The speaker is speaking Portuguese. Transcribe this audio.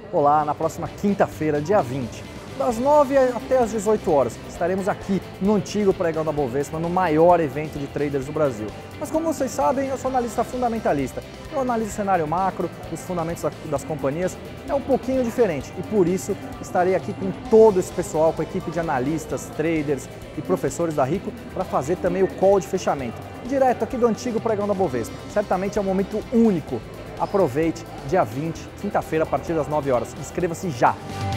Olá, na próxima quinta-feira, dia 20, das 9 até as 18 horas, estaremos aqui no antigo pregão da Bovespa, no maior evento de traders do Brasil. Mas como vocês sabem, eu sou analista fundamentalista. Eu analiso o cenário macro, os fundamentos das companhias, é um pouquinho diferente e por isso estarei aqui com todo esse pessoal, com a equipe de analistas, traders e professores da Rico para fazer também o call de fechamento, direto aqui do antigo pregão da Bovespa. Certamente é um momento único. Aproveite, dia 20, quinta-feira, a partir das 9 horas. Inscreva-se já!